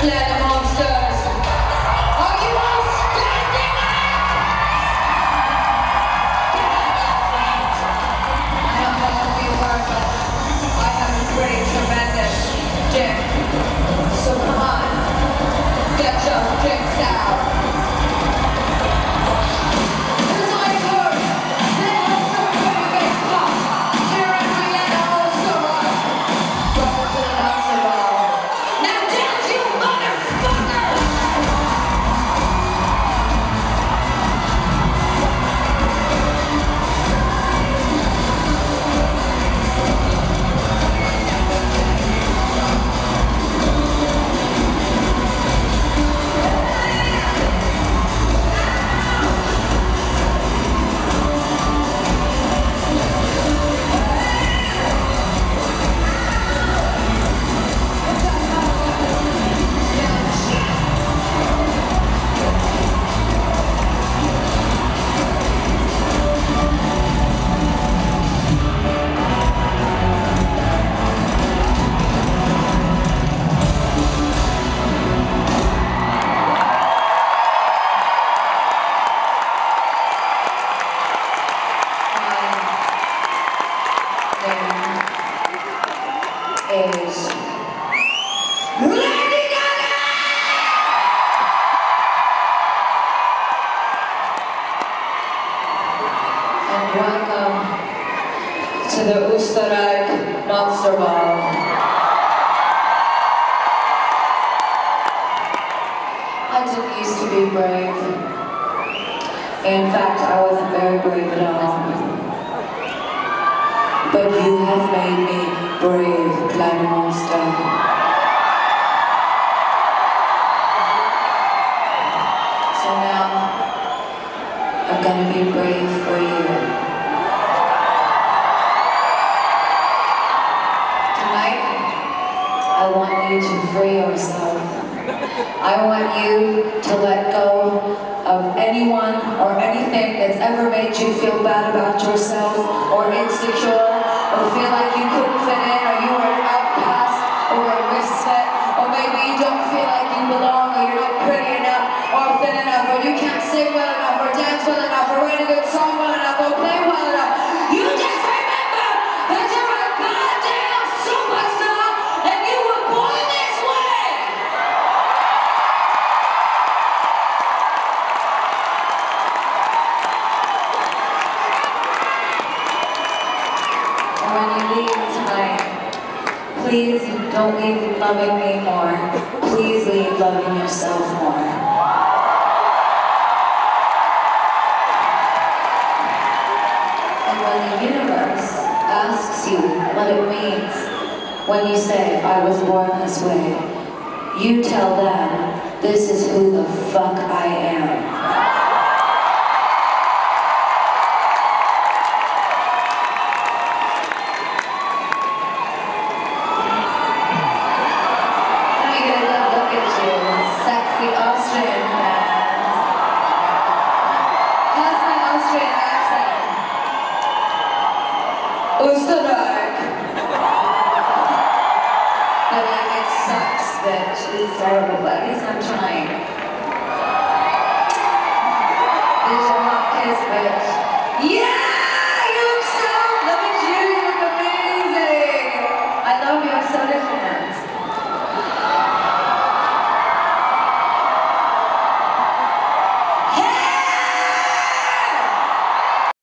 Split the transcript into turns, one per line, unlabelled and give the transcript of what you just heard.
Planet Monsters. Are you all standing up? I don't know if you heard, but I have a pretty tremendous dick. So come on, get your dicks out. Cause I heard that you're so pretty big pop. Here in Vienna, also right. Welcome to the Monster Ball. Now dance, you motherfucker! Is Lady Gaga! And welcome to the Österreich Monster Ball. I didn't used to be brave. In fact, I wasn't very brave at all. But you have made me brave, Planet Monster. So now, I'm gonna be brave for you. Tonight, I want you to free yourself. I want you to let go of anyone or anything that's ever made you feel bad about yourself or insecure or feel like you couldn't fit in or you were an outcast or a misfit or maybe you don't feel like you belong or you're not pretty enough or thin enough or you can't sing well enough or dance well enough or write a good song well enough or play well enough. You just remember that you're a goddamn superstar and you were born this way! When you leave tonight, please don't leave loving me more. Please leave loving yourself more. And when the universe asks you what it means when you say, I was born this way, you tell them, this is who the fuck I am. Sexy Austrian fans. How's my Austrian accent? Österreich. I mean, it sucks, bitch. It's terrible, but at least I'm trying. This is your hot kiss, bitch. Yeah!